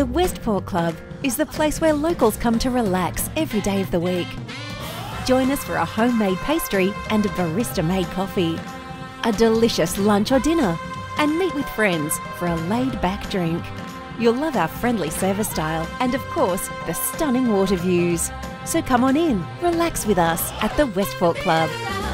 The Westport Club is the place where locals come to relax every day of the week. Join us for a homemade pastry and a barista-made coffee, a delicious lunch or dinner, and meet with friends for a laid-back drink. You'll love our friendly service style and, of course, the stunning water views. So come on in, relax with us at the Westport Club.